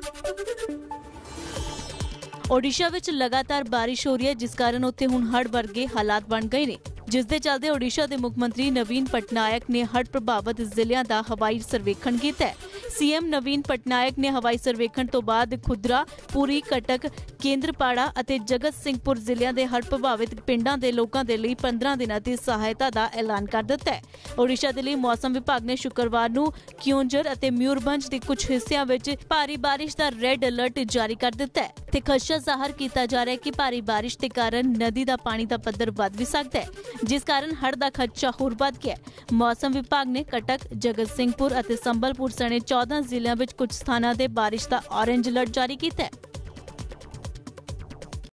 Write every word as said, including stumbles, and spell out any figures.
ओडिशा विच लगातार बारिश हो रही है, जिस कारण उत्थे हुण हड़ वर्गे हालात बन गए ने, जिस दे चलदे ओडिशा के मुख्यमंत्री नवीन पटनायक ने हड़ प्रभावित जिलिਆਂ ਦਾ हवाई सर्वेखण किया है। सीएम नवीन पटनायक ने हवाई सर्वेखण तो बाद खुदरा, पुरी, कटक, केंद्रपाड़ा और जगत सिंहपुर जिलिਆਂ ਦੇ हड़ प्रभावित पिंडां ਦੇ लोकां ਦੇ ਲਈ पंद्रह दिनां ਦੀ सहायता ਦਾ ऐलान कर दिता है। ओडिशा ਦੇ ਲਈ मौसम विभाग ने शुक्रवार ਨੂੰ क्योंझर और मयूरभंज के कुछ हिस्सों में भारी बारिश का रेड अलर्ट जारी कर दिता है ते खदशा जाहिर किया जा रहा है कि भारी बारिश के कारण नदी का पानी का पद्धर वध भी सकता है, जिस कारण हड़ का खदशा होर वध गया। मौसम विभाग ने कटक, जगत सिंहपुर और संबलपुर सने चौदह जिलों में कुछ स्थानों से बारिश का ऑरेंज अलर्ट जारी किया है।